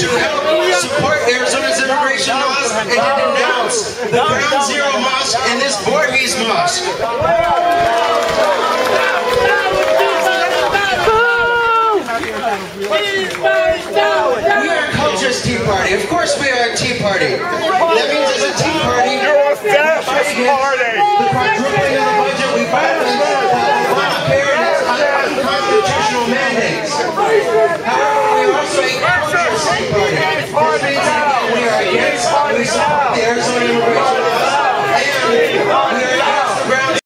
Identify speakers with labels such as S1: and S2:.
S1: to help support Arizona's immigration laws and to denounce the Ground Zero Mosque and this Borges Mosque. We are Culture's Tea Party. Of course we are a Tea Party. That means as a Tea Party,
S2: you're a fascist party.
S1: The quadrupling of the budget, we fight against Obamacare and its unconstitutional mandates. However, we are also a Culture's Tea Party. This means that we are against, we support the Arizona immigration